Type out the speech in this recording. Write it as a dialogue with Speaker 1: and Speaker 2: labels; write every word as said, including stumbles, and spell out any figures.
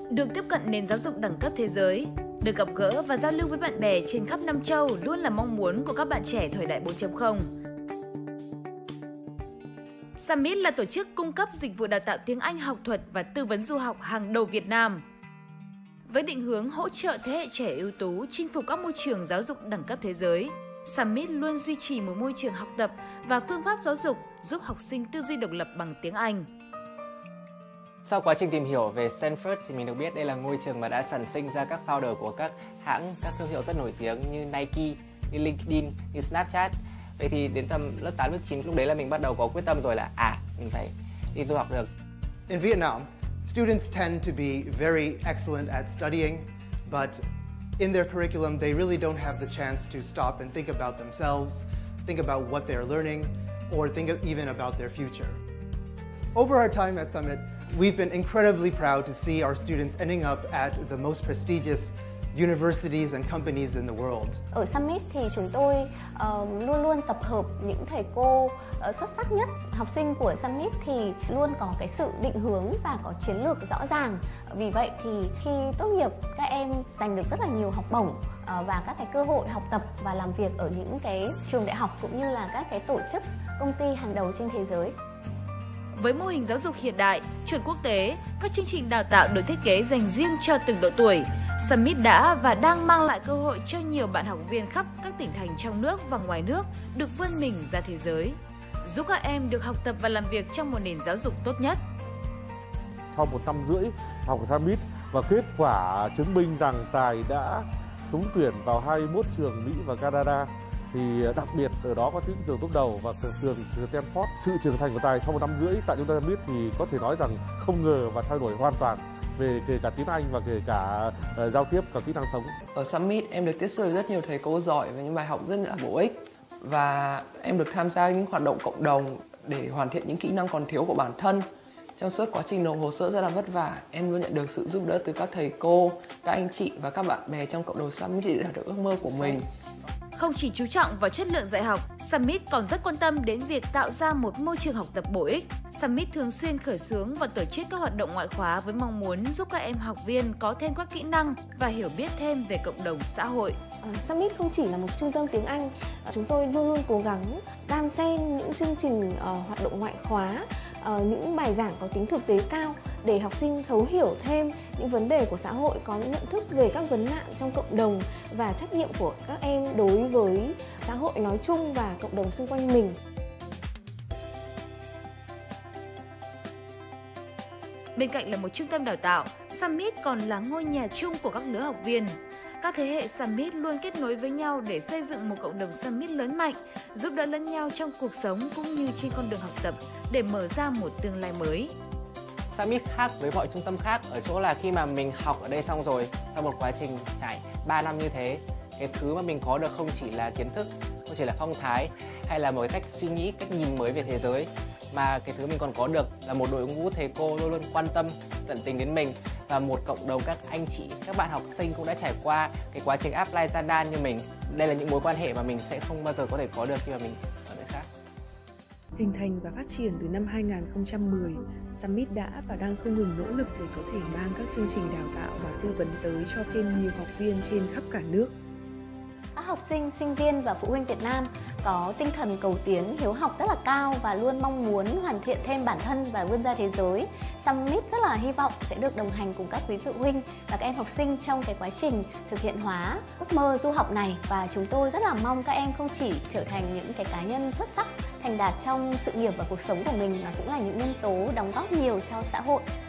Speaker 1: Được tiếp cận nền giáo dục đẳng cấp thế giới, được gặp gỡ và giao lưu với bạn bè trên khắp năm châu luôn là mong muốn của các bạn trẻ thời đại bốn chấm không. Summit là tổ chức cung cấp dịch vụ đào tạo tiếng Anh học thuật và tư vấn du học hàng đầu Việt Nam. Với định hướng hỗ trợ thế hệ trẻ ưu tú chinh phục các môi trường giáo dục đẳng cấp thế giới, Summit luôn duy trì một môi trường học tập và phương pháp giáo dục giúp học sinh tư duy độc lập bằng tiếng Anh.
Speaker 2: Sau quá trình tìm hiểu về Stanford thì mình được biết đây là ngôi trường mà đã sản sinh ra các founder của các hãng, các thương hiệu rất nổi tiếng như Nike, như LinkedIn, như Snapchat. Vậy thì đến tầm lớp tám, lớp chín lúc đấy là mình bắt đầu có quyết tâm rồi là à, mình phải đi du học được.
Speaker 3: In Vietnam, students tend to be very excellent at studying, but in their curriculum they really don't have the chance to stop and think about themselves, think about what they're learning, or think even about their future. Over our time at Summit, we've been incredibly proud to see our students ending up at the most prestigious universities and companies in the world.
Speaker 4: Ở Summit thì chúng tôi uh, luôn luôn tập hợp những thầy cô uh, xuất sắc nhất. Học sinh của Summit thì luôn có cái sự định hướng và có chiến lược rõ ràng. Vì vậy thì khi tốt nghiệp các em giành được rất là nhiều học bổng uh, và các cái cơ hội học tập và làm việc ở những cái trường đại học cũng như là các cái tổ chức công ty hàng đầu trên thế giới.
Speaker 1: Với mô hình giáo dục hiện đại, chuẩn quốc tế, các chương trình đào tạo được thiết kế dành riêng cho từng độ tuổi, Summit đã và đang mang lại cơ hội cho nhiều bạn học viên khắp các tỉnh thành trong nước và ngoài nước được vươn mình ra thế giới, giúp các em được học tập và làm việc trong một nền giáo dục tốt nhất.
Speaker 5: Sau một năm rưỡi học ở Summit và kết quả chứng minh rằng Tài đã trúng tuyển vào hai mươi mốt trường Mỹ và Canada, thì đặc biệt ở đó có những trường top đầu và trường Stanford. Sự trưởng thành của Tài sau một năm rưỡi tại trung tâm Summit thì có thể nói rằng không ngờ và thay đổi hoàn toàn về kể cả tiếng Anh và kể cả uh, giao tiếp và kỹ năng sống.
Speaker 6: Ở Summit em được tiếp xúc với rất nhiều thầy cô giỏi và những bài học rất là bổ ích, và em được tham gia những hoạt động cộng đồng để hoàn thiện những kỹ năng còn thiếu của bản thân. Trong suốt quá trình nộp hồ sơ rất là vất vả, em luôn nhận được sự giúp đỡ từ các thầy cô, các anh chị và các bạn bè trong cộng đồng Summit để đạt được ước mơ của mình.
Speaker 1: Không chỉ chú trọng vào chất lượng dạy học, Summit còn rất quan tâm đến việc tạo ra một môi trường học tập bổ ích. Summit thường xuyên khởi xướng và tổ chức các hoạt động ngoại khóa với mong muốn giúp các em học viên có thêm các kỹ năng và hiểu biết thêm về cộng đồng xã hội.
Speaker 4: Summit không chỉ là một trung tâm tiếng Anh, chúng tôi luôn luôn cố gắng đan xen những chương trình uh, hoạt động ngoại khóa, uh, những bài giảng có tính thực tế cao để học sinh thấu hiểu thêm những vấn đề của xã hội, có những nhận thức về các vấn nạn trong cộng đồng và trách nhiệm của các em đối với xã hội nói chung và cộng đồng xung quanh mình.
Speaker 1: Bên cạnh là một trung tâm đào tạo, Summit còn là ngôi nhà chung của các lứa học viên. Các thế hệ Summit luôn kết nối với nhau để xây dựng một cộng đồng Summit lớn mạnh, giúp đỡ lẫn nhau trong cuộc sống cũng như trên con đường học tập để mở ra một tương lai mới.
Speaker 2: Summit khác với mọi trung tâm khác ở chỗ là khi mà mình học ở đây xong rồi, sau một quá trình trải ba năm như thế, cái thứ mà mình có được không chỉ là kiến thức, không chỉ là phong thái hay là một cái cách suy nghĩ, cách nhìn mới về thế giới, mà cái thứ mình còn có được là một đội ngũ thầy cô luôn luôn quan tâm, tận tình đến mình, và một cộng đồng các anh chị, các bạn học sinh cũng đã trải qua cái quá trình apply ra đan như mình. Đây là những mối quan hệ mà mình sẽ không bao giờ có thể có được khi mà mình ở nơi khác.
Speaker 7: Hình thành và phát triển từ năm hai nghìn không trăm mười, Summit đã và đang không ngừng nỗ lực để có thể mang các chương trình đào tạo và tư vấn tới cho thêm nhiều học viên trên khắp cả nước.
Speaker 4: Các học sinh, sinh viên và phụ huynh Việt Nam có tinh thần cầu tiến, hiếu học rất là cao và luôn mong muốn hoàn thiện thêm bản thân và vươn ra thế giới. Summit rất là hy vọng sẽ được đồng hành cùng các quý phụ huynh và các em học sinh trong cái quá trình thực hiện hóa ước mơ du học này, và chúng tôi rất là mong các em không chỉ trở thành những cái cá nhân xuất sắc, thành đạt trong sự nghiệp và cuộc sống của mình, mà cũng là những nhân tố đóng góp nhiều cho xã hội.